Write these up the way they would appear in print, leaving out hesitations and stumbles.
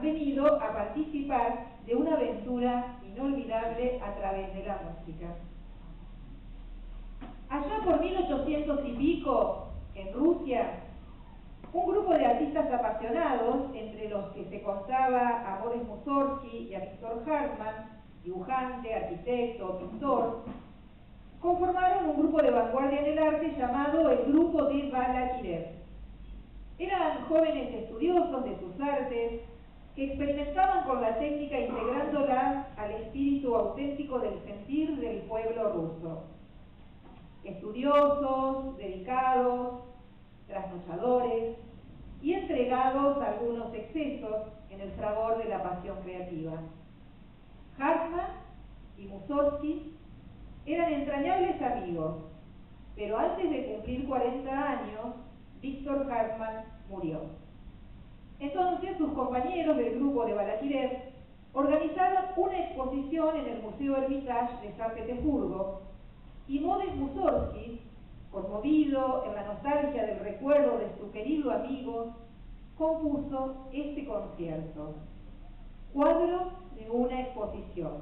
venido a participar de una aventura inolvidable a través de la música. Allá por 1800 y pico, en Rusia, un grupo de artistas apasionados, entre los que se contaba a Boris Mussorgsky y a Victor Hartmann, dibujante, arquitecto, pintor, conformaron un grupo de vanguardia en el arte llamado el Grupo de Balakirev. Eran jóvenes estudiosos de sus artes que experimentaban con la técnica integrándola al espíritu auténtico del sentir del pueblo ruso. Estudiosos, dedicados, trasnochadores y entregados a algunos excesos en el fragor de la pasión creativa. Hartmann y Mussorgsky eran entrañables amigos, pero antes de cumplir 40 años, Victor Hartmann murió. Entonces sus compañeros del grupo de Balakirev organizaron una exposición en el Museo Hermitage de San Petersburgo y Boris Mussorgsky, conmovido en la nostalgia del recuerdo de su querido amigo, compuso este concierto, cuadro de una exposición.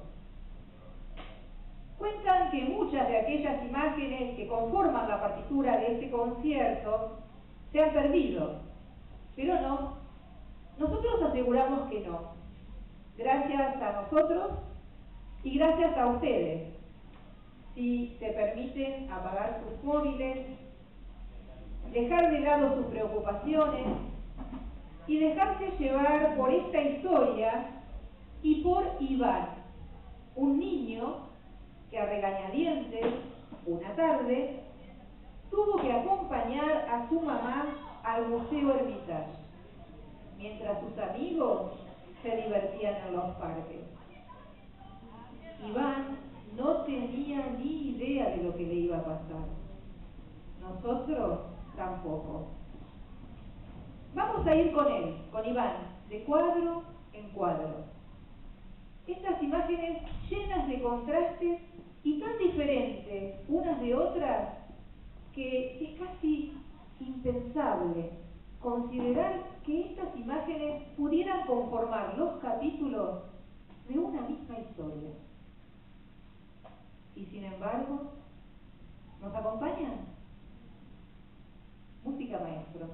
Cuentan que muchas de aquellas imágenes que conforman la partitura de este concierto se han perdido, pero no, nosotros aseguramos que no, gracias a nosotros y gracias a ustedes. Si se permiten apagar sus móviles, dejar de lado sus preocupaciones y dejarse llevar por esta historia y por Iván, un niño que a regañadientes, una tarde, tuvo que acompañar a su mamá al Museo Hermitage, mientras sus amigos se divertían en los parques. Iván no tenía ni idea de lo que le iba a pasar. Nosotros tampoco. Vamos a ir con él, con Iván, de cuadro en cuadro. Estas imágenes llenas de contrastes y tan diferentes unas de otras que es casi impensable considerar que estas imágenes pudieran conformar los capítulos de una misma historia. Y sin embargo, ¿nos acompañan? Música, maestro.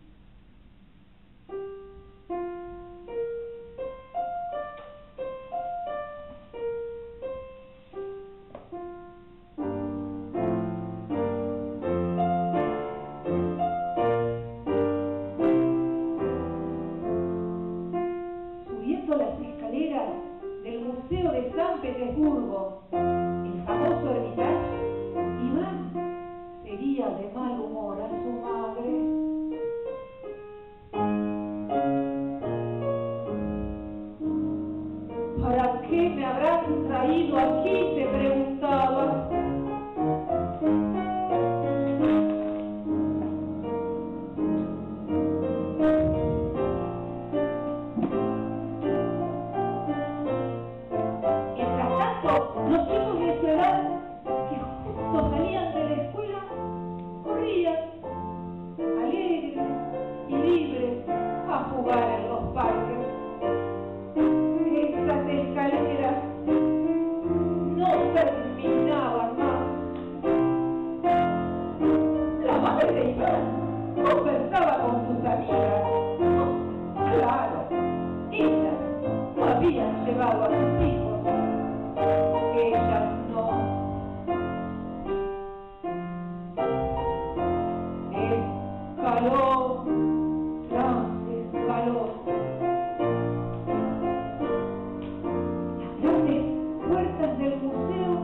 Subiendo las escaleras del Museo de San Petersburgo, el famoso Hermitage, Iván seguía de mal humor a su madre. ¿Para qué me habrán traído aquí?, se preguntaba. Mientras tanto, los chicos de su edad, que justo salían de la escuela, corrían, alegres y libres, a jugar en los parques. Esas escaleras no terminaban más. La madre de Iván conversaba con sus amigas. Claro, ellas no habían llevado a sus hijos. Ellas no. Escaló tras escaló. Puertas del museo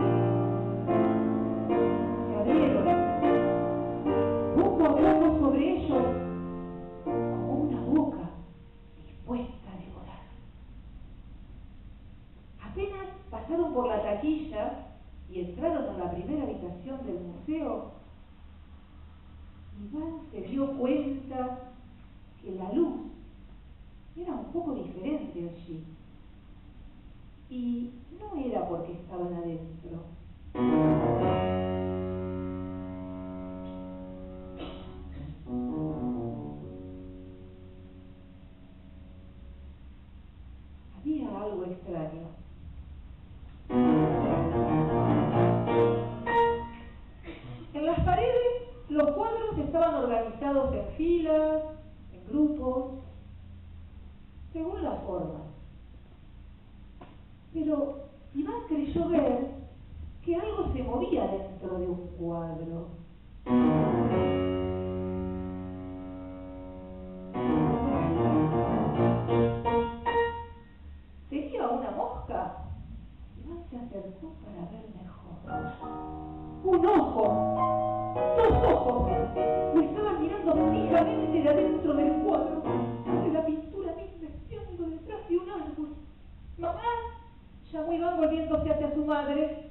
se abrieron poco a poco sobre ellos, como una boca dispuesta a devorar. Apenas pasaron por la taquilla y entraron en la primera habitación del museo, Iván se dio cuenta que la luz era un poco diferente allí. Y no era porque estaban adentro. extraño. En las paredes, los cuadros estaban organizados en filas, en grupos, según la forma. Pero Iván creyó ver que algo se movía dentro de un cuadro. ¿Sería una mosca? Iván se acercó para ver mejor. ¡Un ojo! ¡Dos ojos! Lo estaban mirando fijamente de adentro del cuadro, de la pintura misma, espiando detrás de un árbol. ¡Mamá!, llamó Iván volviéndose hacia su madre.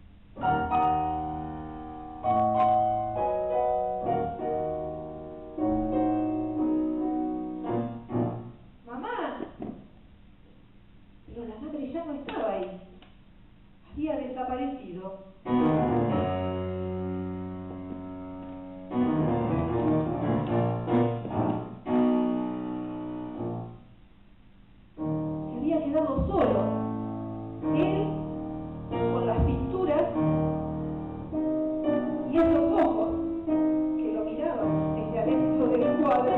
¡Mamá! Pero la madre ya no estaba ahí. Había desaparecido. Se había quedado solo. Él, con las pinturas y esos ojos que lo miraban desde adentro del cuadro.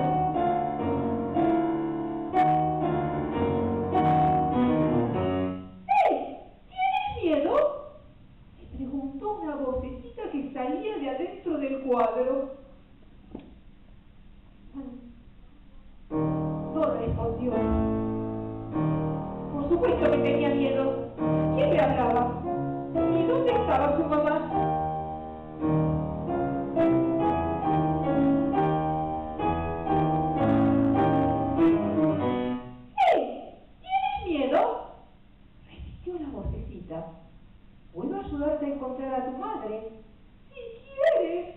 ¡Hey! ¿Tienes miedo?, le preguntó una vocecita que salía de adentro del cuadro. No respondió. Por supuesto que tenía miedo. ¿Quién le hablaba? ¿Y dónde estaba su mamá? ¡Hey! ¿Tienes miedo?, repitió la vocecita. ¿Puedo ayudarte a encontrar a tu madre? Si quieres.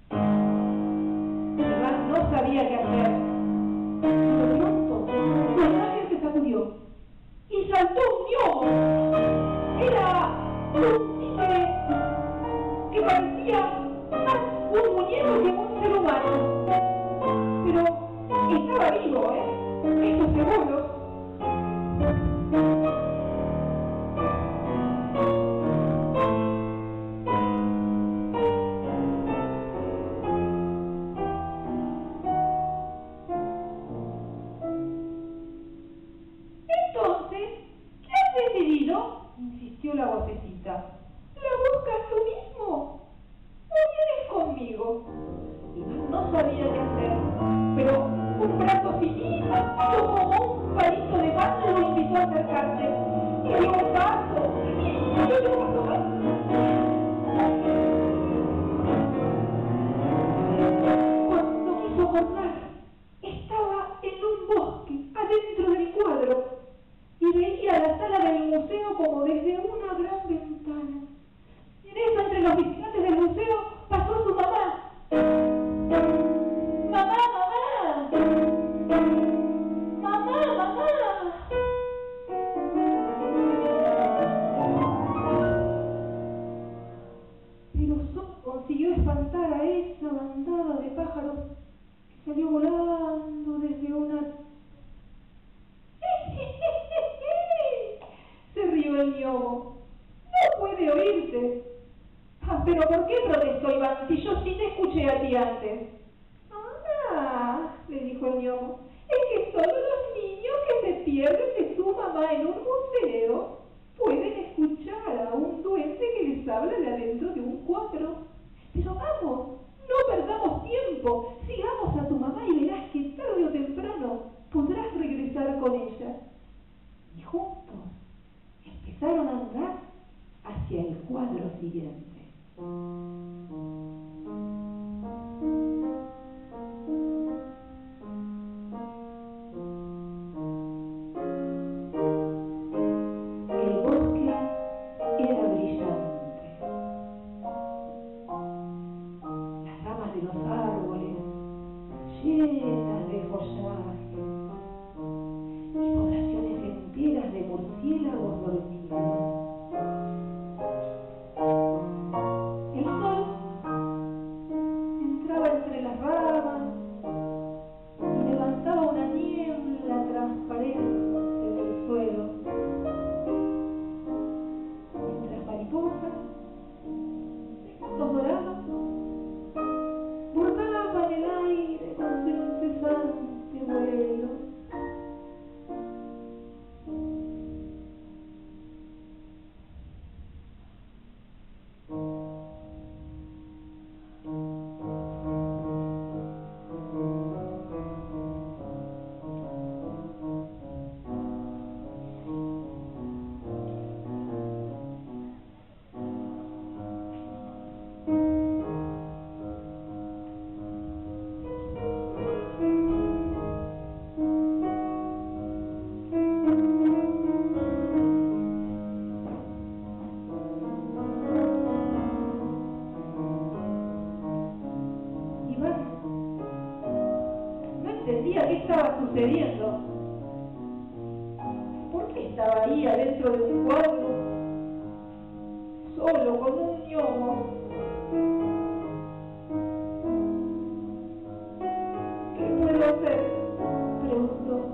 Iván no sabía qué hacer. De pronto, su imagen se sacudió y saltó un gnomo. Era un títere que parecía más un muñeco que un ser humano. Pero estaba vivo, eso seguro. Entonces, ¿qué has decidido?, insistió la vocecita. ¿La buscas tú mismo o vienes conmigo? Iván no sabía qué hacer, pero un brazo finito, como un palito de pan, lo invitó a acercarse. Y dio un paso, y dio un paso más. Cuando quiso acordar, estaba en un bosque, adentro del cuadro, y veía la sala del museo como desde una gran ventana. Y en eso, entre los visitantes del museo, pasó su mamá. ¡Mamá, mamá! ¡Mamá, mamá! Pero solo consiguió espantar a esa bandada de pájaros que salió volando desde una... Se rió el gnomo. No puede oírte. ¿Pero por qué protestó Iván si yo sí te escuché a ti antes? Ah, le dijo el gnomo, es que solo los niños que se pierden de su mamá en un museo pueden escuchar a un duende que les habla de adentro de un cuadro. Pero vamos, no perdamos tiempo, sigamos a tu mamá y verás que tarde o temprano podrás regresar con ella. Y juntos empezaron a andar hacia el cuadro siguiente. El bosque era brillante. Las ramas de los árboles llenas de follaje y poblaciones enteras de murciélagos dormidos. entendía qué estaba sucediendo. ¿Por qué estaba ahí adentro de un cuadro, solo, con un gnomo? ¿Qué puedo hacer?, preguntó.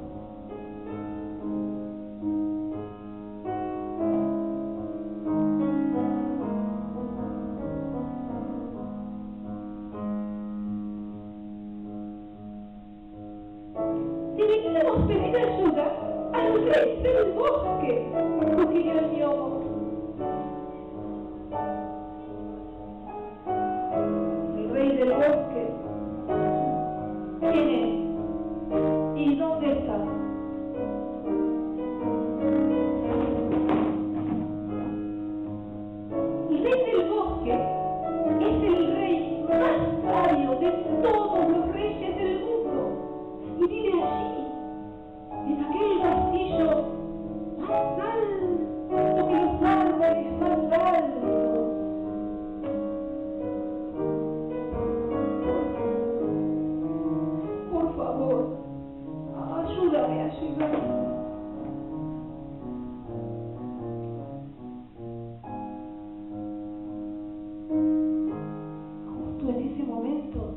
Deberíamos pedir ayuda al rey del bosque, sugirió el gnomo. ¿El rey del bosque? ¿Quién es? ¿Y dónde está? El rey del bosque es el rey más sabio de todos los reyes del mundo y vive allí, en aquel castillo más alto que los árboles más altos. Por favor, ayúdame a llegar. Justo en ese momento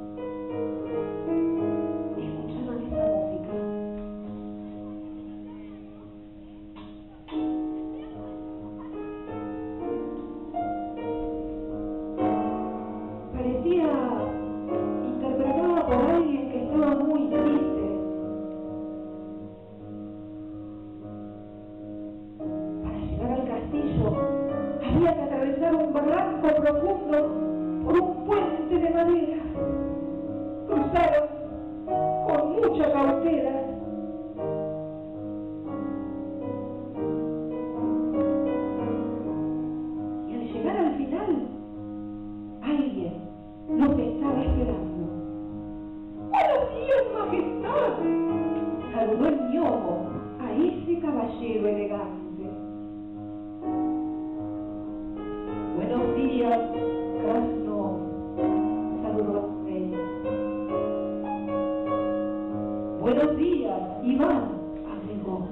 escucharon esa música. Parecía interpretada por alguien que estaba muy triste. Para llegar al castillo había que atravesar un barranco profundo por un puente de madera. Cruzaron con mucha cautela. Y al llegar al final, alguien los estaba esperando. ¡Buenos días, majestad!, saludó el gnomo a ese caballero elegante. Buenos días, Krasno, saludó el rey. Buenos días, Iván, agregó.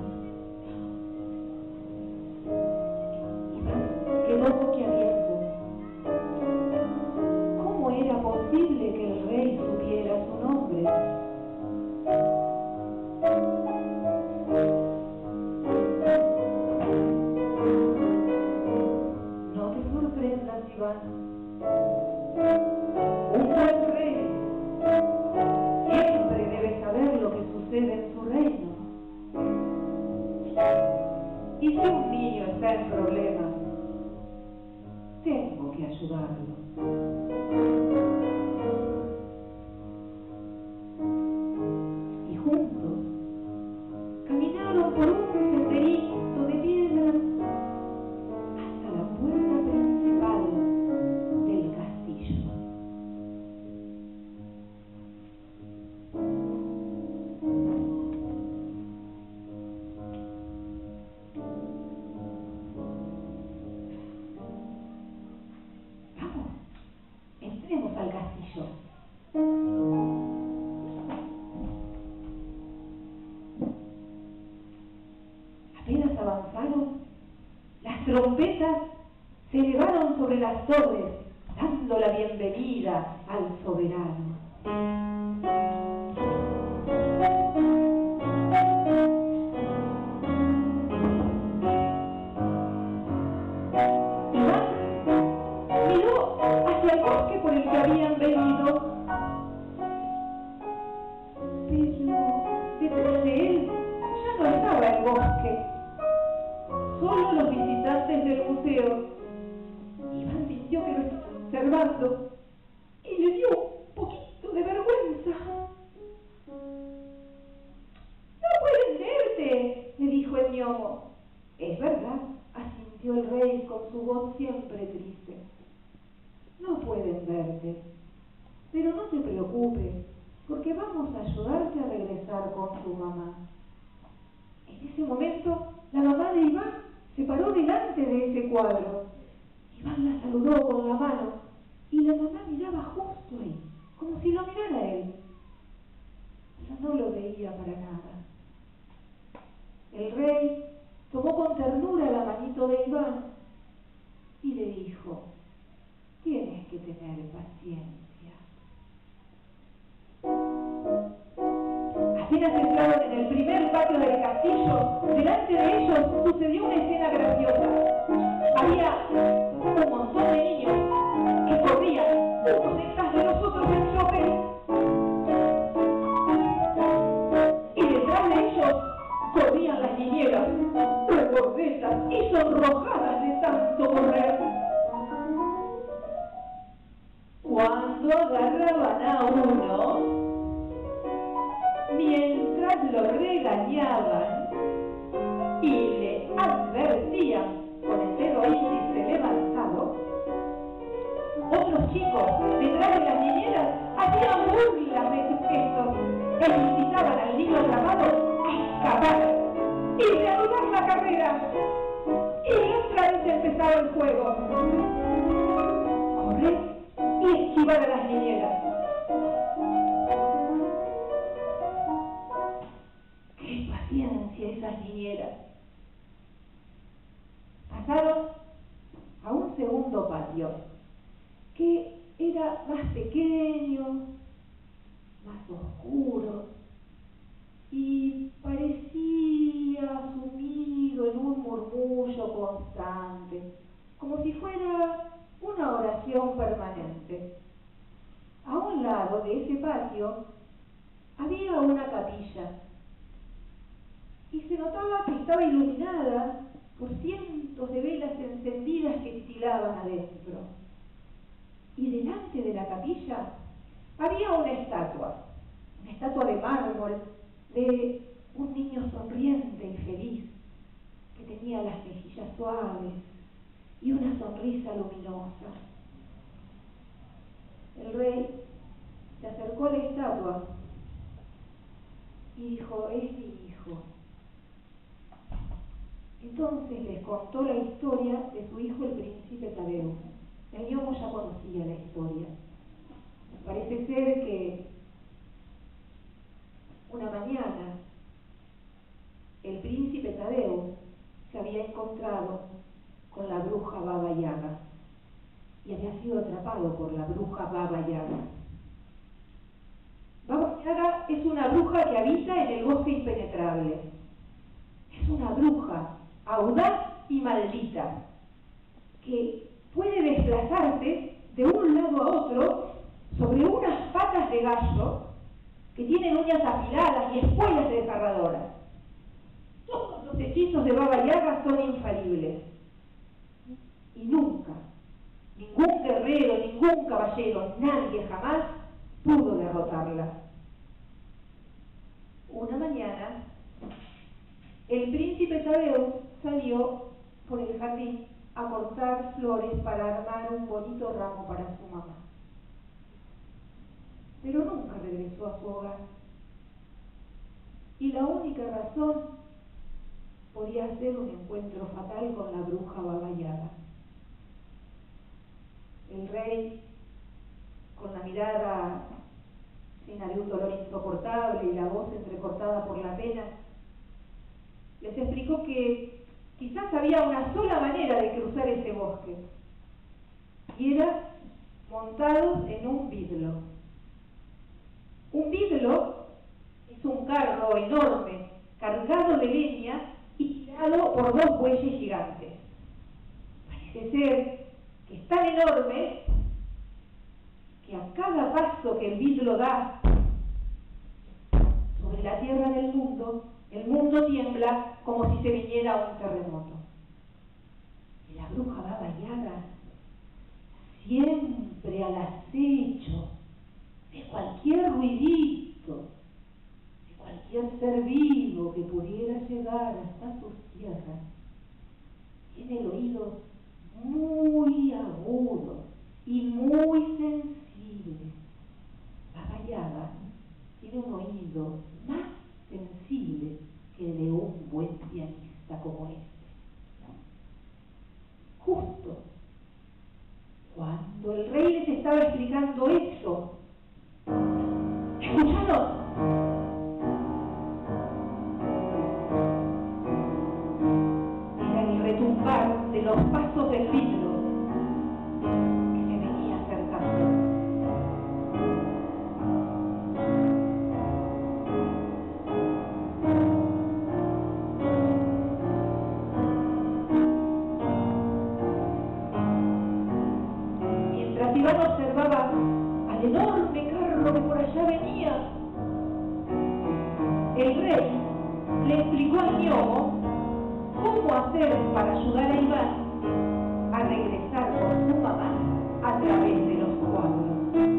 Iván quedó boquiabierto. ¿Cómo era posible que el rey supiera su nombre? No te sorprendas, Iván. Un buen rey siempre debe saber lo que sucede en su reino. Y si un niño está en problemas, tengo que ayudarlo. Y juntos caminaron por un senderito de piedra hasta la puerta principal del castillo. Vamos, entremos al castillo. Apenas avanzaron, las trompetas se elevaron sobre las torres, dando la bienvenida al soberano. Iván miró hacia el bosque por el que habían venido, pero detrás de él ya no estaba el bosque, solo los visitantes del museo. Iván sintió que lo estaban observando y le dio un poquito de vergüenza. ¡No pueden verte!, le dijo el gnomo. Es verdad, asintió el rey con su voz siempre triste. No pueden verte, pero no te preocupes, porque vamos a ayudarte a regresar con tu mamá. En ese momento, la mamá de Iván se paró delante de ese cuadro. Iván la saludó con la mano y la mamá miraba justo ahí, como si lo mirara él. Pero no apenas entraron en el primer patio del castillo, delante de ellos sucedió una escena graciosa. Había un montón de niños que corrían unos detrás de los otros en tropel. Y detrás de ellos corrían las niñeras, regordetas y sonrojadas de tanto correr. Cuando agarraban a uno, mientras lo regañaban y le advertían con el dedo índice levantado, otros chicos detrás de las niñeras hacían burlas de sus gestos e incitaban al niño atrapado a escapar y reanudar la carrera. Y otra vez empezaba el juego. Correr y esquivar a las niñeras. ¡Qué paciencia esas niñeras! Pasaron a un segundo patio, que era más pequeño, más oscuro, y parecía sumido en un murmullo constante, como si fuera una oración permanente. A un lado de ese patio había una capilla, y se notaba que estaba iluminada por cientos de velas encendidas que titilaban adentro. Y delante de la capilla había una estatua de mármol de un niño sonriente y feliz, que tenía las mejillas suaves y una sonrisa luminosa. El rey se acercó a la estatua y dijo: es mi hijo. Entonces les contó la historia de su hijo, el príncipe Tadeo. El gnomo ya conocía la historia. Parece ser que una mañana el príncipe Tadeo se había encontrado con la bruja Baba Yaga y había sido atrapado por la bruja Baba Yaga. Baba Yaga es una bruja que habita en el bosque impenetrable. Es una bruja audaz y maldita, que puede desplazarse de un lado a otro sobre unas patas de gallo que tienen uñas afiladas y espuelas desgarradoras. Todos los hechizos de Baba Yaga son infalibles. Y nunca, ningún guerrero, ningún caballero, nadie jamás pudo derrotarla. Una mañana, el príncipe Tadeo salió por el jardín a cortar flores para armar un bonito ramo para su mamá. Pero nunca regresó a su hogar. Y la única razón podía ser un encuentro fatal con la bruja Baba Yaga. El rey, con la mirada llena de un dolor insoportable y la voz entrecortada por la pena, les explicó que quizás había una sola manera de cruzar ese bosque, y era montados en un bidlo. Un bidlo es un carro enorme, cargado de leña y tirado por dos bueyes gigantes. Parece ser que es tan enorme que a cada paso que el bidlo da sobre la tierra del mundo, el mundo tiembla como si se viniera un terremoto. Y la bruja Baba Yaga, siempre al acecho de cualquier ruidito, de cualquier ser vivo que pudiera llegar hasta sus tierras, tiene el oído muy agudo y muy sensible. Baba Yaga tiene un oído más sensible que el de un buen pianista como este. Justo cuando el rey les estaba explicando eso, ¿escucharon? Era el retumbar de los pasos del vidrio que se venía acercando. enorme carro que por allá venía. El rey le explicó al gnomo cómo hacer para ayudar a Iván a regresar con su mamá a través de los cuadros.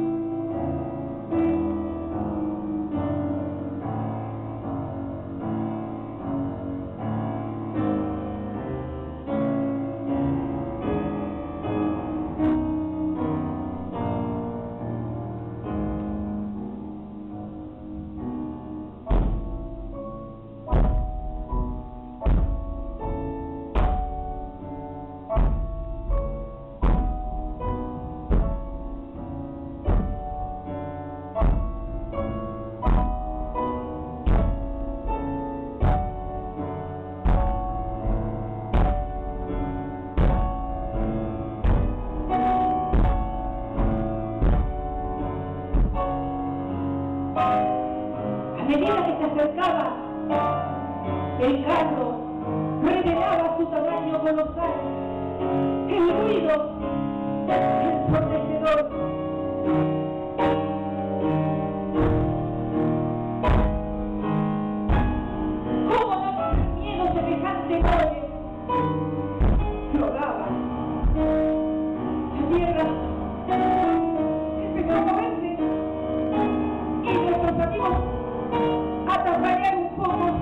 A medida que se acercaba, el carro revelaba su tamaño colosal. El ruido ensordecedor. ¿Cómo no tener miedo semejante noble? Rodaba. La tierra empezó a moverse y nuestros amigos a tambalear un poco.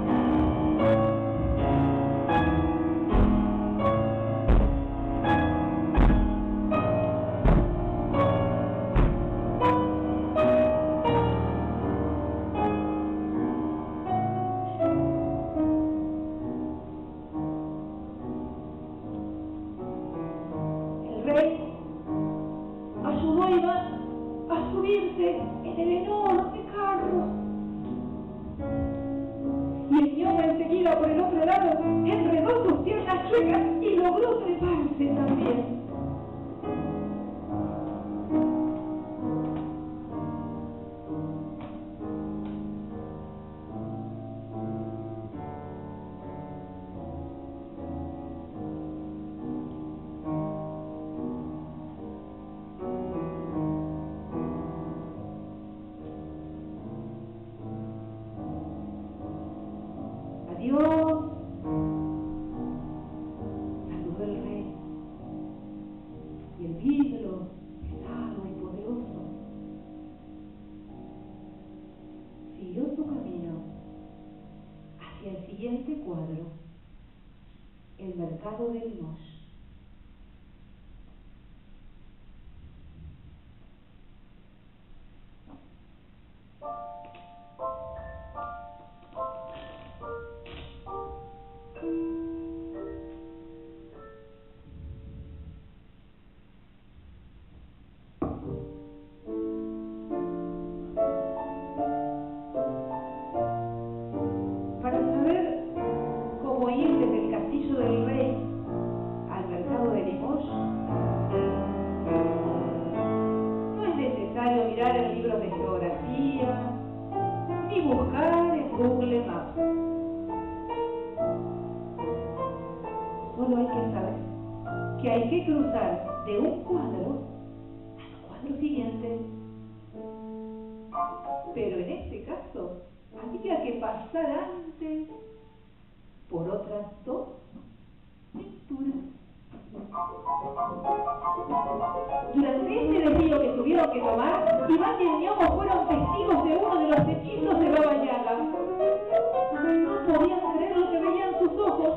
El rey ayudó a Iván a subirse en el enorme carro. Y el gnomo enseguida por el otro lado enredó sus piernas chuecas y logró treparse también. Adiós, saludó el rey, y el vidrio pesado y poderoso siguió su camino hacia el siguiente cuadro, el mercado de Limoges. Para saber cómo ir desde el castillo del rey al mercado de Limoges, no es necesario mirar en libros de geografía ni buscar en Google Maps. Solo hay que saber que hay que cruzar de un cuadro al cuadro siguiente. Pero en este caso había que pasar antes por otras dos pinturas. Durante este desvío que tuvieron que tomar, Iván y el gnomo fueron testigos de uno de los hechizos de Baba Yaga. No podían creer lo que veían sus ojos.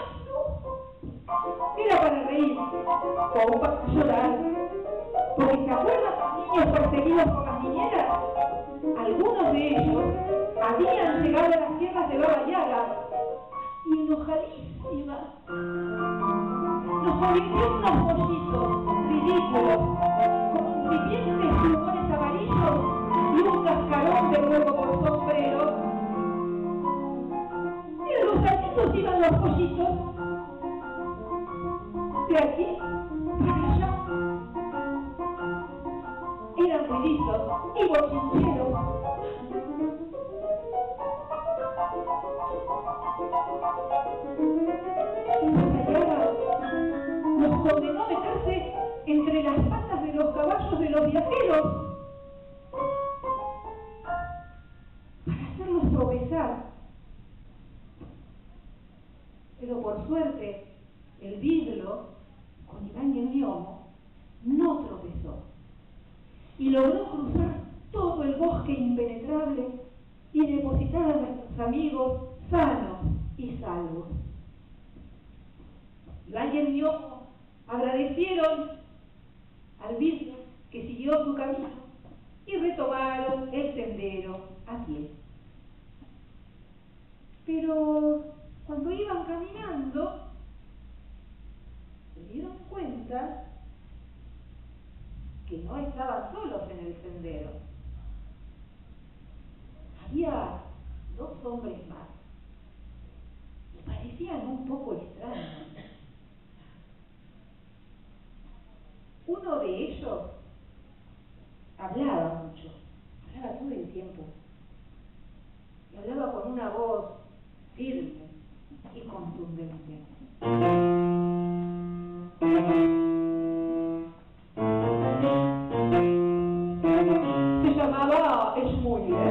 Era para reír o para llorar, porque ¿se acuerdan los niños perseguidos por las niñeras? Algunos de ellos habían llegado a las tierras de Baba Yaga y enojadísimas nos convirtió en unos pollitos ridículos, con incipientes plumones amarillos y un cascarón de huevo por sombrero. Y de los gatitos iban los pollitos, de aquí para allá. Eran ruiditos y bochincheros. Los condenó a meterse entre las patas de los caballos de los viajeros suerte, el vidrio, con Iván y el gnomo, no tropezó y logró cruzar todo el bosque impenetrable y depositar a nuestros amigos sanos y salvos. Iván y el gnomo agradecieron al vidrio que siguió su camino y retomaron el sendero a pie. Pero cuando iban caminando, se dieron cuenta que no estaban solos en el sendero. Había dos hombres más y parecían un poco extraños. Uno de ellos hablaba mucho, hablaba todo el tiempo, y hablaba con una voz firme y contundente. Se llamaba Schmuller.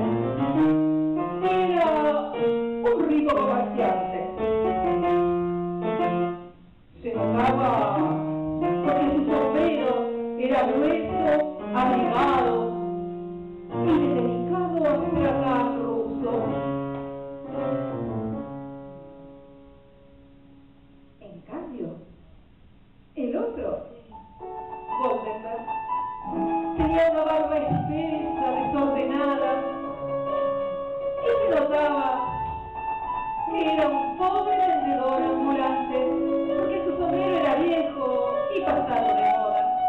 Era un rico comerciante. Se notaba porque su sombrero era grueso, abrigado y de delicado astracán ruso. En cambio, el otro, Goldenberg, tenía una barba espesa, desordenada, y se notaba que era un pobre vendedor ambulante, porque su sombrero era viejo y pasado de moda.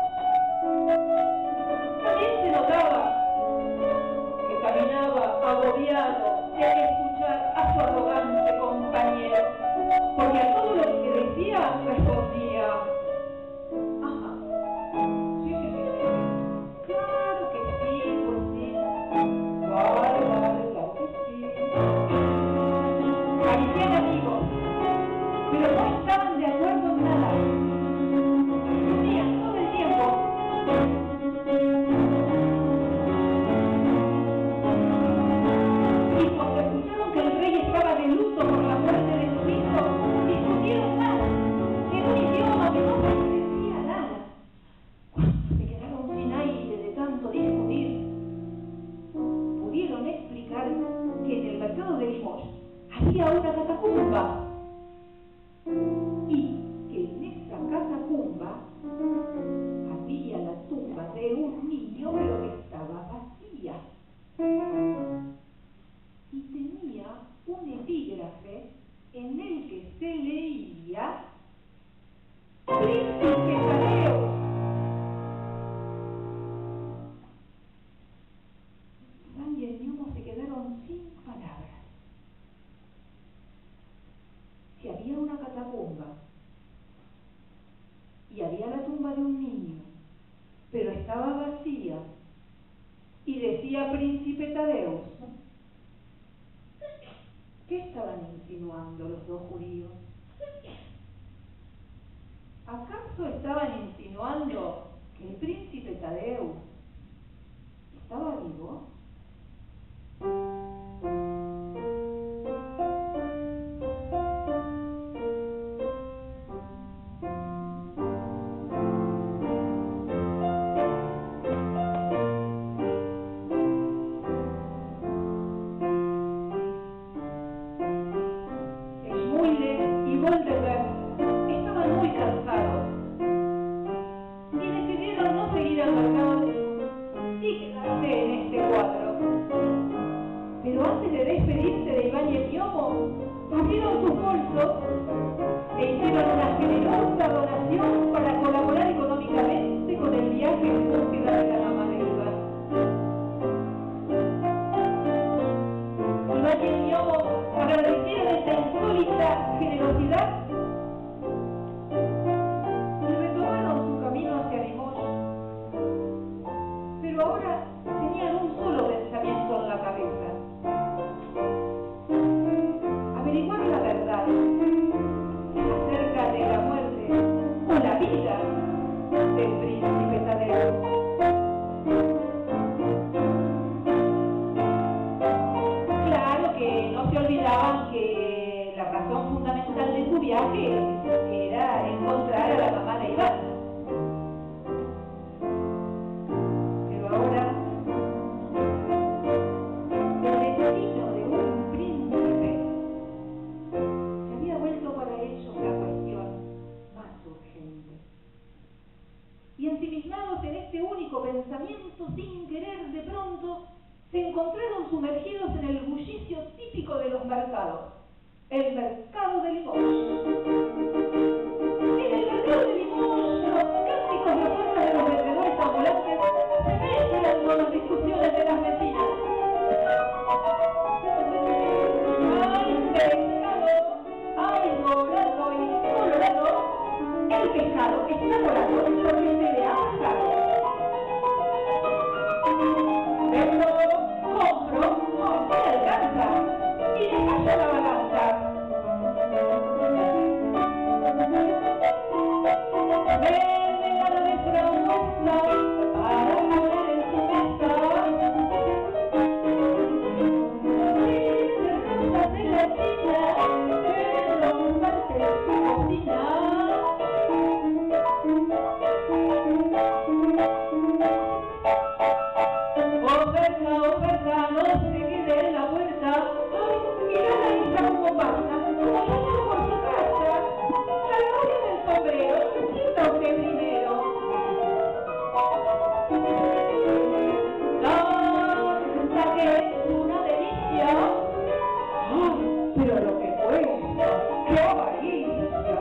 También se notaba que caminaba agobiado de escuchar a su arrogante compañero, porque a todo lo que decía respondía: ajá, sí, claro que sí, pues sí, vale, claro que sí. Parecían amigos, pero no estaban de acuerdo en nada. Discutían todo el tiempo. Y cuando escucharon que el rey estaba de luto por la muerte de su hijo, discutieron más en un idioma que no parecía nada. Cuando se quedaron sin aire de tanto discutir, pudieron explicar que en el mercado de Limoges había una catacumba y que en esa catacumba había la tumba de un niño, pero que estaba vacía y tenía un epígrafe en el que se leía: Príncipe Tadeo. Iván y el gnomo se quedaron sin palabras. Si había una catacumba y había la tumba de un niño, pero estaba vacía y decía Príncipe Tadeo, ¿qué estaban insinuando los dos judíos? ¿Acaso estaban insinuando que el Príncipe Tadeo estaba vivo? Claro que no se olvidaban que la razón fundamental de su vida viaje era encontrar a la mamá de Iván. Pero ahora, el destino de un príncipe se había vuelto para ellos la cuestión más urgente. Y ensimismados en este único pensamiento, sin querer, de pronto se encontraron sumergidos en el bullicio típico de los mercados, el mercado de Limoges. En el mercado de Limoges, los cánticos y ofertas de los vendedores ambulantes se mezclan con las discusiones de las vecinas. ¡Ay, pescado! ¡Ay, dorado y colorado! El pescado está dorado porque se le ha bajado. Vendo, compro, no me alcanza y le falla la balanza. Vende nada de frambuesa para poner en su mesa. Vende rosas de la China que lo parte en su cocina. Oferta, no se quede en la puerta. Ay, mira la hija como pasa, como ya por su casa. La novia del sombrero, sienta usted primero. Tanta que es una delicia. Ay, pero lo que cuesta, qué avaricia.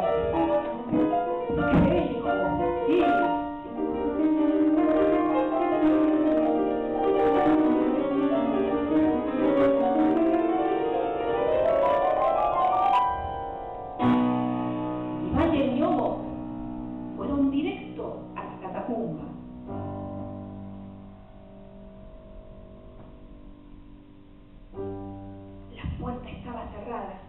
Qué hijo, sí. Fueron directo a la catacumba. La puerta estaba cerrada.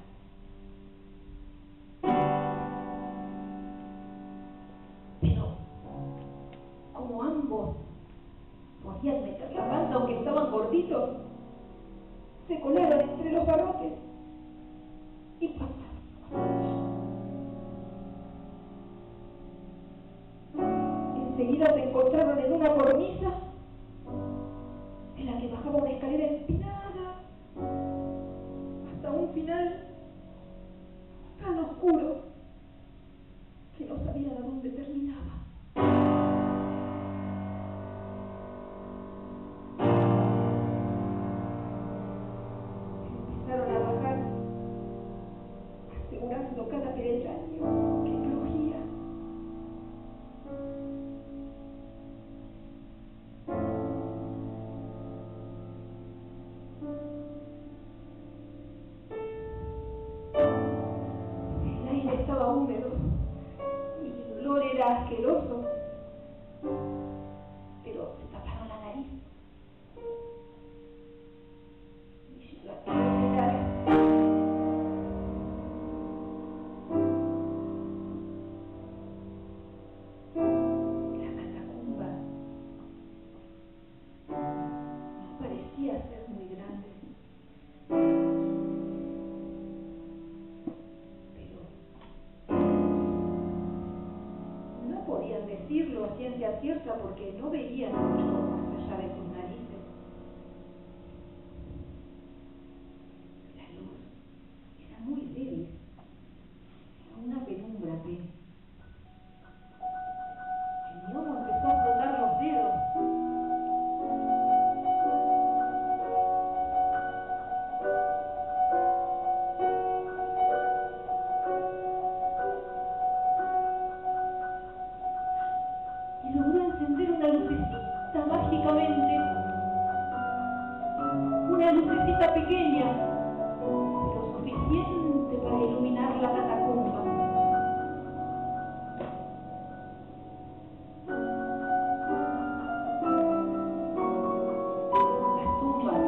Pero, como ambos podían meter la panza aunque estaban gorditos, se colaron entre los barrotes y pasaron. Enseguida se encontraron en una cornisa en la que bajaba una escalera empinada hasta un final tan oscuro que no sabían a dónde terminaba. Empezaron a bajar, asegurando cada peldaño que crujía. Estaba húmedo y el olor era asqueroso, pero se taparon la nariz y llegó a terminar. La catacumba no parecía ser muy grande. Podían decirlo a ciencia cierta porque no veían mucho más allá de sus narices. La luz era muy débil, era una penumbra tenue. El gnomo empezó a frotar los dedos. Y logró encender una lucecita mágicamente, una lucecita pequeña, pero suficiente para iluminar la catacumba. Las tumbas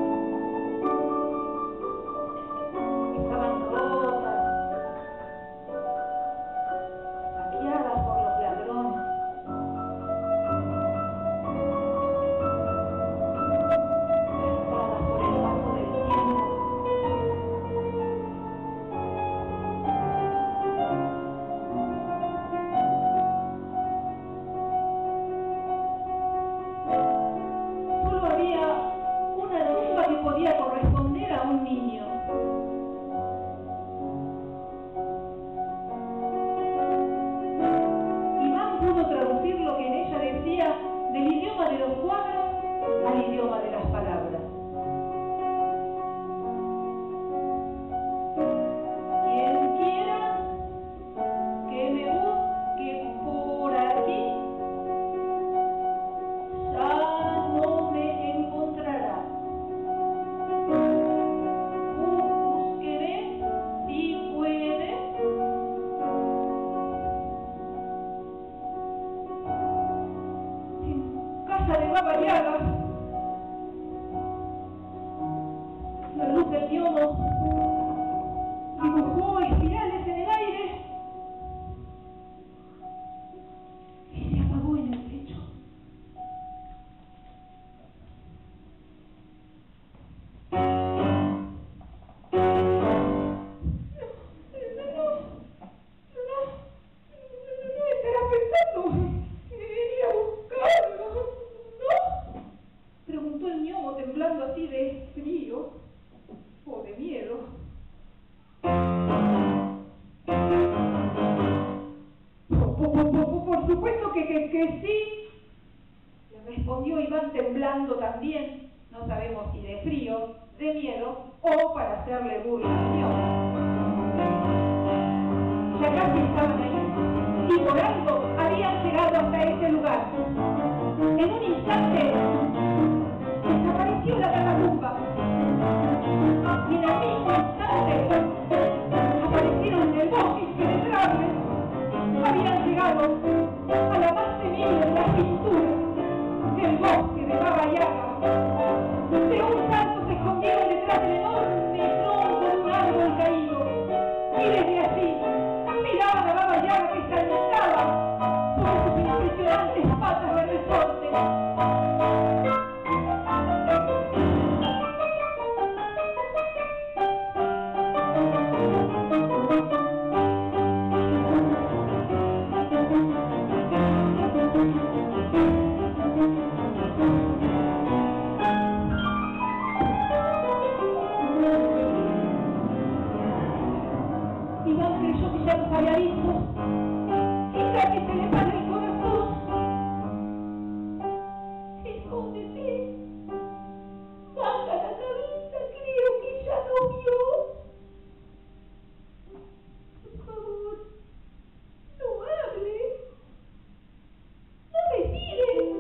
estaban rotas, saqueadas por los ladrones. idioma de las palabras. Quien quiera que me busque por aquí, ya no me encontrará. Búsqueme si puede. En casa de Baba Yaga, la luz del gnomo dibujó espirales en el aire y se apagó en el techo. No estarás pensando que debería buscarlo, ¿no? Preguntó el gnomo temblando así de frío o de miedo. Por supuesto que sí, le respondió Iván temblando también, no sabemos si de frío, de miedo o para hacerle burla al gnomo. Ya casi estaban ahí y por algo habían llegado hasta ese lugar. En un instante desapareció la catacumba y en el mismo instante aparecieron en el bosque impenetrable. Habían llegado a la más temible de las pinturas del bosque de Baba Yaga. De un salto se escondieron detrás del enorme tronco de un árbol caído y desde allí miraban a Baba Yaga que saltaba sobre sus impresionantes patas de resorte. Iván creyó que ya los había visto, quizá que se le para el corazón. Escóndete, baja la cabeza, creo que ya no vio. Por favor, no hable, no respire.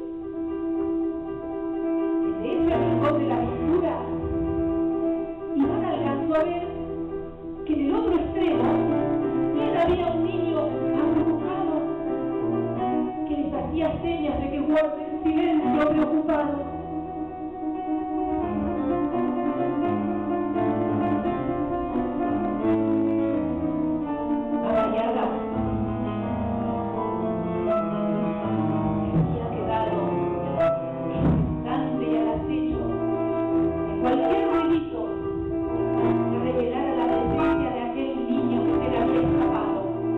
Desde ese rincón de la pintura, Iván alcanzó a ver que en el otro extremo había un niño acurrucado que les hacía señas de que guarden silencio preocupado. Baba Yaga había quedado expectante y al acecho de cualquier ruidito que revelara la presencia de aquel niño que se le había escapado.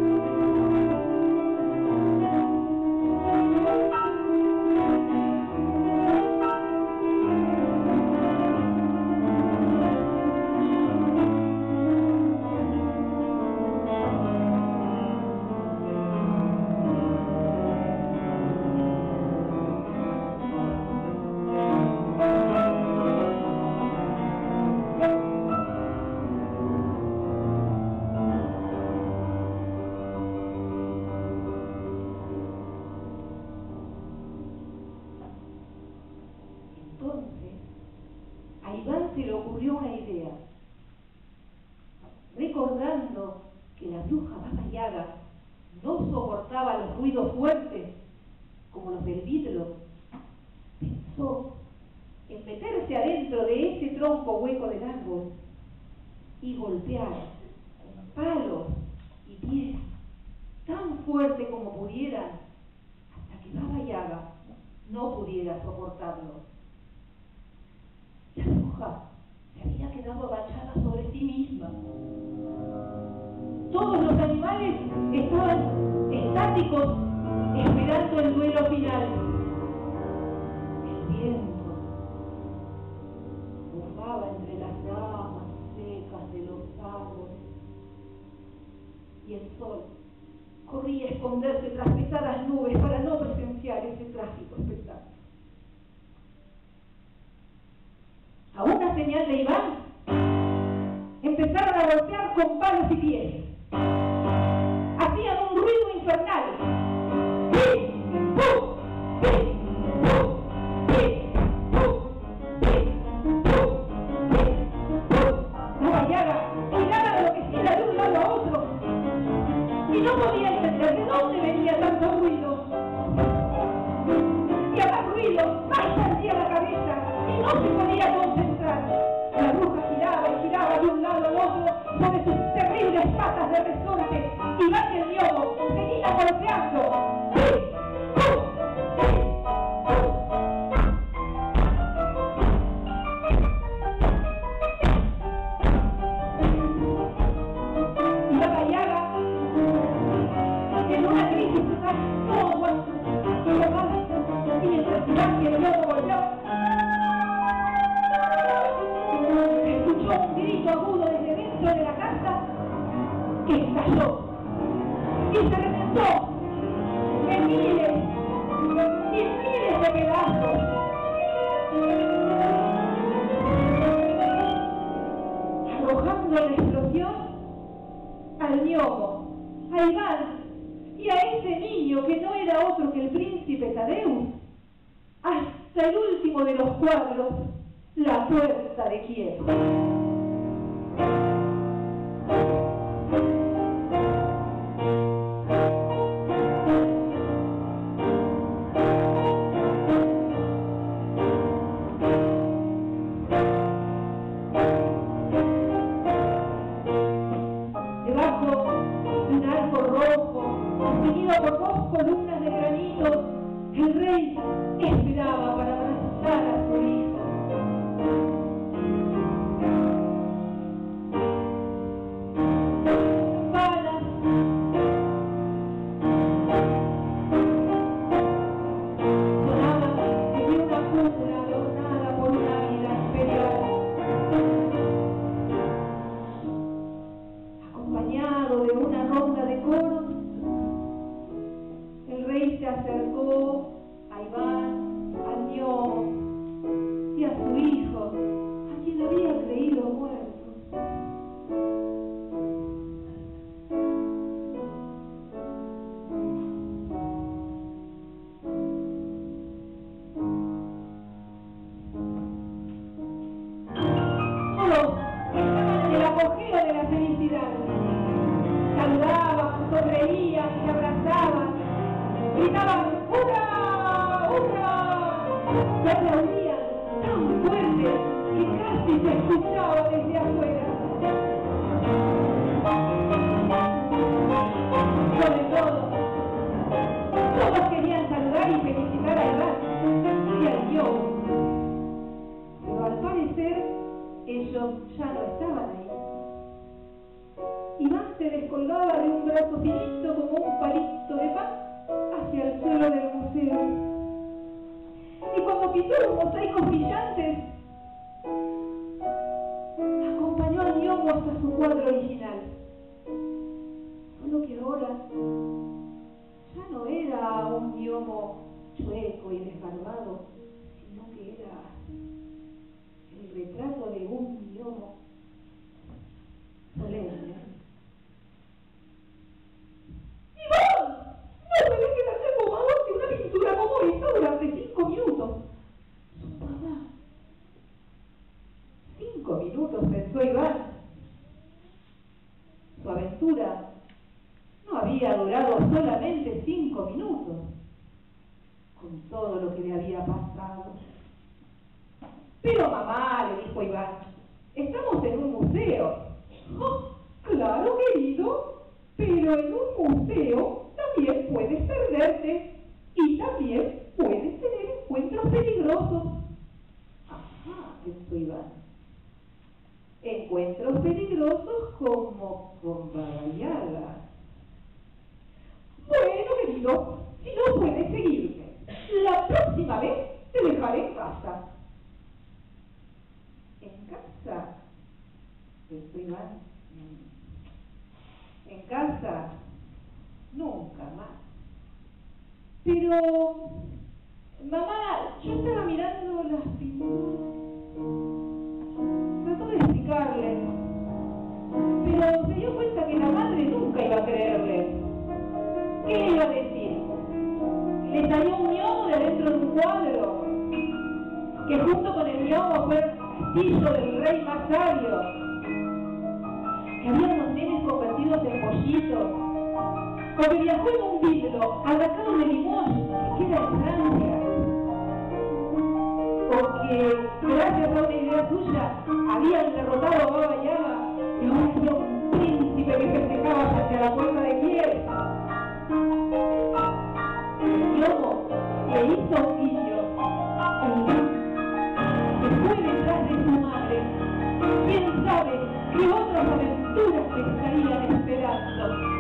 Entonces, a Iván se le ocurrió una idea. Recordando que la bruja Baba Yaga no soportaba los ruidos fuertes como los del vidrio, pensó en meterse adentro de ese tronco hueco del árbol y golpear con palos y piedras tan fuerte como pudiera hasta que Baba Yaga no pudiera soportarlo. La bruja se había quedado agachada sobre sí misma. Todos los animales estaban estáticos, esperando el duelo final. El viento bufaba entre las ramas secas de los árboles y el sol corría a esconderse tras pesadas nubes para no presenciar ese trágico espectáculo. señal de Iván, empezaron a golpear con palos y pies. Hacían un ruido infernal. ¡Pim! ¡Pum! ¡Pim! ¡Pum! ¡Pim! ¡Pum! ¡Pim! ¡Pum! ¡Pim! ¡Pum! La Bayaga giraba enloquecida de un lado a otro y no podía entender de dónde venía tanto ruido. Y a más ruido, más salía la cabeza y no se podía concentrar. La bruja giraba y giraba de un lado al otro sobre sus terribles patas de resorte. Iván y el Ñomo seguían golpeando. ¡Pim! ¡Pum! ¡Pim! ¡Pum! Y la Bayaga, en una crisis total, todo muerto, y mientras Iván y el Ñomo golpeaban, escuchó un grito agudo desde dentro de la casa que estalló y se reventó en miles y en miles de pedazos. Arrojando la explosión al Ñomo, a Iván y a ese niño que no era otro que el príncipe Tadeu, hasta el último de los cuadros, la puerta de Kiev. Debajo de un arco rojo, sostenido por dos columnas de granito, el rey esperaba para abrazar a su hijo. Campanas sonaban desde una cúpula adornada por un águila imperial. Acompañado de una ronda de coros, el rey se acercó a Iván, al Ñomo y a su hijo, a quien había creído muerto. Todos estaban en el apogeo de la felicidad. Saludaban, sonreían, se abrazaban, gritaban ¡hurra! ¡Hurra! Y aplaudían tan fuerte que casi se escuchaba desde afuera. Sobre todo, todos querían saludar y felicitar a Iván y al Ñomo. Pero al parecer, ellos ya no estaban ahí. Iván se descolgaba de un brazo finito como un palito de pan hacia el suelo del museo. Y cuando pisó los mosaicos brillantes, acompañó al Ñomo hasta su cuadro original. Solo que ahora ya no era un Ñomo chueco y desbarbado, sino que era el retrato de un Ñomo solemne. ¡Iván! ¡No puedes quedarte embobado ante una pintura como esta durante 5 minutos! ¡Su mamá! 5 minutos, pensó Iván. Su aventura no había durado solamente 5 minutos, con todo lo que le había pasado. Pero mamá, le dijo Iván, estamos en un museo. Oh, claro, querido, pero en un museo también puedes perderte y también puedes tener encuentros peligrosos. Ajá, pensó Iván. Encuentros peligrosos como con Baba Yaga. Bueno, querido, si no puedes seguirme, la próxima vez te dejaré en casa. ¿En casa? Pensó Iván. En casa, nunca más. Pero, mamá, yo estaba mirando las pinturas. castillo del rey más sabio, que había unos nenes convertidos en pollitos, o que viajó en un vidro atracado de Limoges, que queda en Francia, o que, gracias a una idea suya, habían derrotado a Baba Yaga y ahora había un príncipe que festejaba hacia la puerta de Kiev. El lobo le hizo un guiño, se fue detrás de su madre. ¿Quién sabe qué otras aventuras le estarían esperando?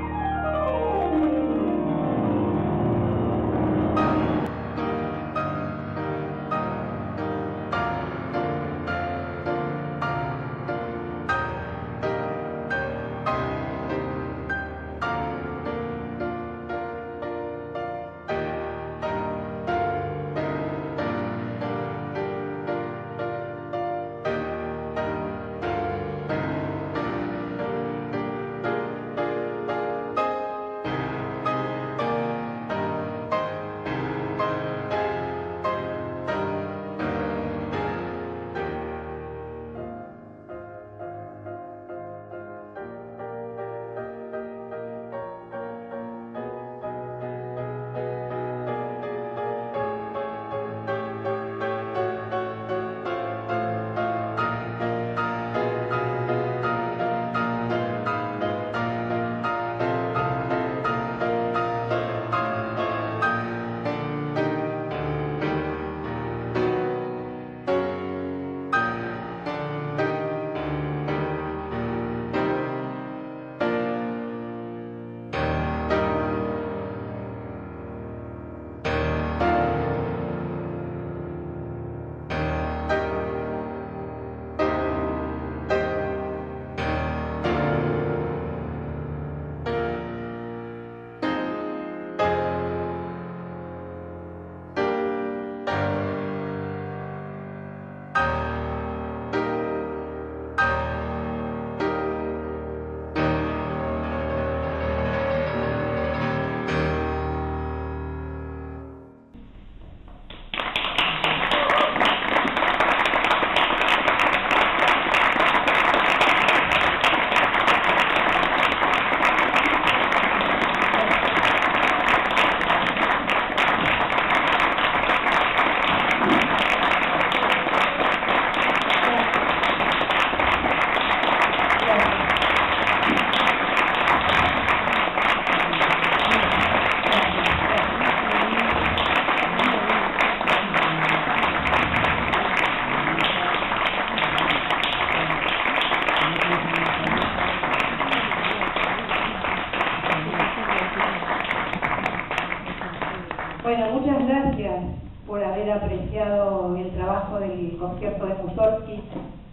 Bueno, muchas gracias por haber apreciado el trabajo del concierto de Mussorgsky,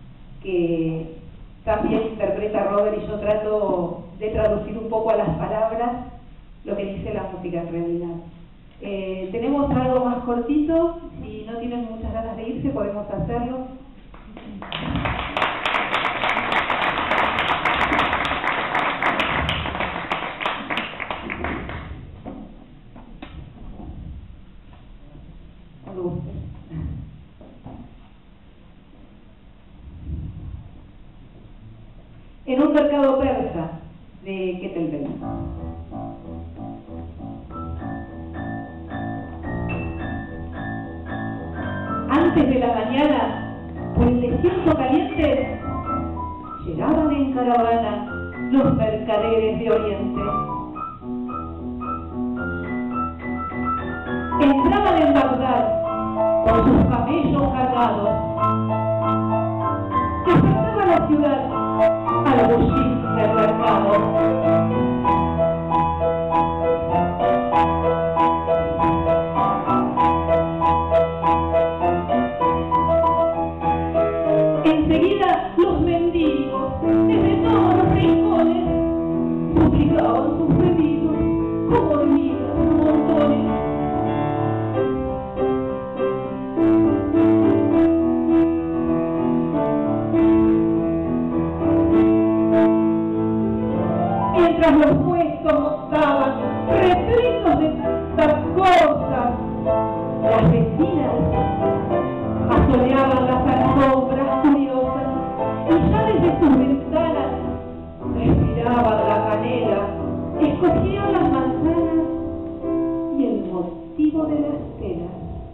que también interpreta Robert, y yo trato de traducir un poco a las palabras lo que dice la música en realidad. Tenemos algo más cortito, si no tienen muchas ganas de irse podemos hacerlo. En un mercado persa de Ketelbel. Antes de la mañana, por el desierto caliente, llegaban en caravana los mercaderes de Oriente. Entraban en Bagdad con sus camellos cargados. Despertaba la ciudad al bullir del mercado. Enseguida los mendigos, desde todos los rincones, suplicaban sus pedidos como hormigas, montones. Mientras los puestos mostraban repletos de tantas cosas, las vecinas asoleaban las alfombras curiosas. de las telas.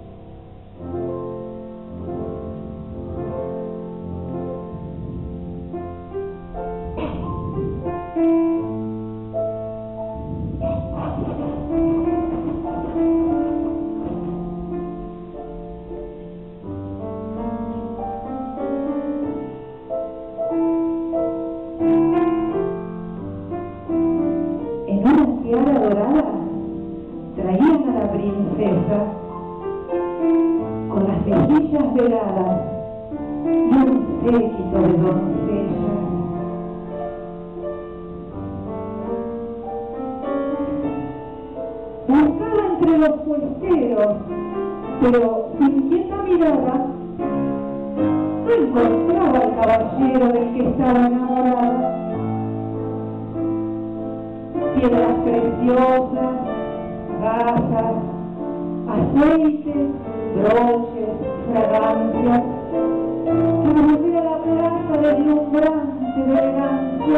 Traían a la princesa con las mejillas veladas y un séquito de doncellas. Buscaba entre los puesteros, pero sin quieta mirada no encontraba al caballero del que estaba enamorada. Piedras preciosas, gasas, aceites, broches, fragancias, para volver a la plaza deslumbrante de elegancia.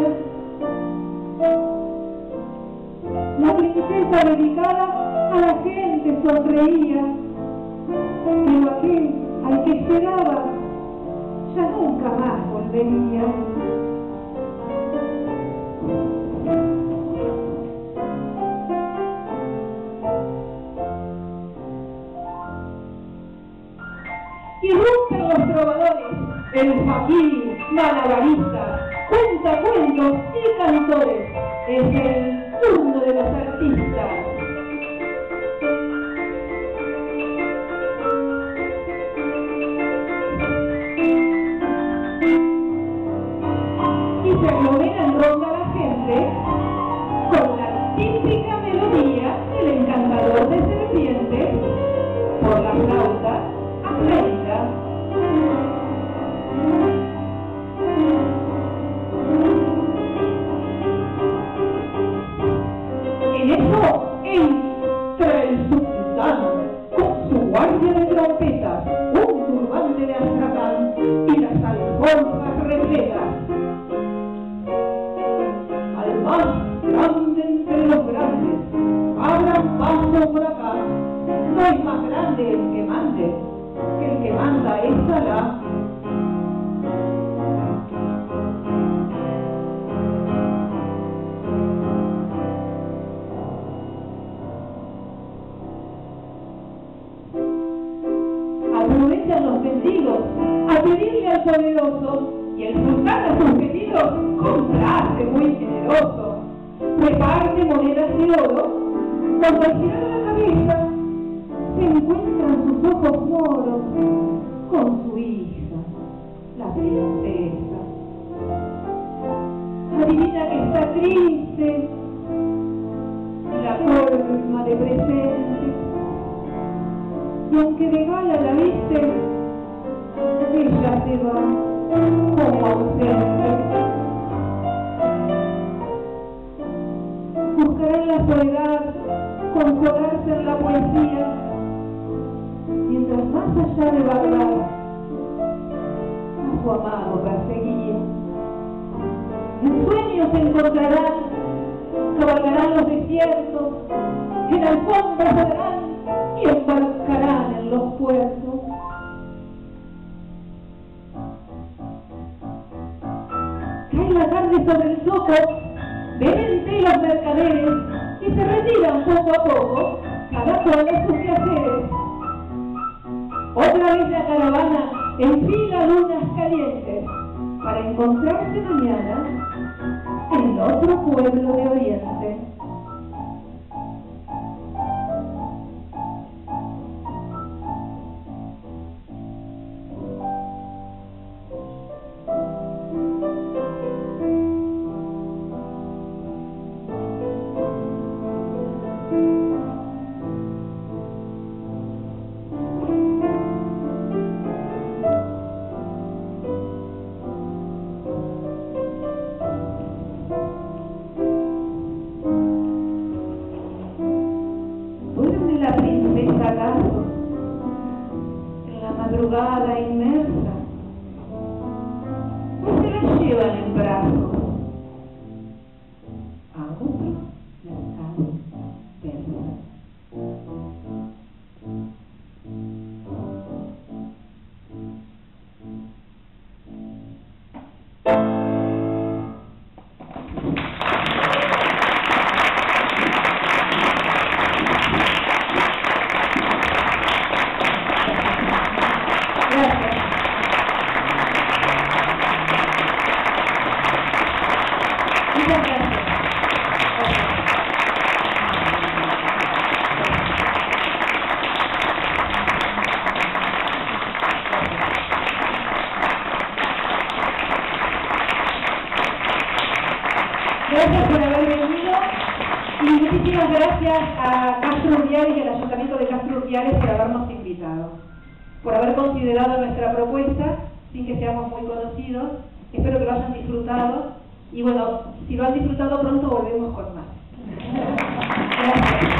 La princesa dedicada a la gente sonreía, pero aquel al que esperaba ya nunca más volvería. Irrumpen los trovadores, el faquir, malabarista, cuenta cuentos y cantores. Es el turno de los artistas. Y se aglomera en ronda la gente con la típica melodía del encantador de serpientes por la flauta afleita. En eso entra el sultán con su guardia de trompetas, un turbante de astracán y las alforjas repletas. Al más grande entre los grandes, abran paso por acá. No hay más grande el que mande, que el que manda es Alá. Aprovechan los mendigos a pedirle al poderoso, y el sultán a sus pedidos complace muy generoso. Reparte monedas de oro, cuando al girar la cabeza se encuentran sus ojos moros con su hija, la princesa. Adivina que está triste y la colma de presente. Y aunque de gala la viste, ella se va como ausente. Buscará en la soledad consolarse en la poesía, mientras más allá de Bagdad a su amado perseguía. En sueños se encontrarán, cabalgarán los desiertos, en alfombras volarán y embarcarán en los puertos. Cae la tarde sobre el zoco, ven en té los mercaderes y se retiran poco a poco, cada cual a sus quehaceres. Otra vez la caravana enfila lunas calientes para encontrarse mañana en otro pueblo de Oriente. En la madrugada inmersa, no se la llevan en brazos, a otro la saben persa. gracias por haber venido y muchísimas gracias a Castro Urdiales y al Ayuntamiento de Castro Urdiales por habernos invitado, por haber considerado nuestra propuesta sin que seamos muy conocidos. Espero que lo hayan disfrutado y bueno, si lo han disfrutado pronto volvemos con más. Gracias.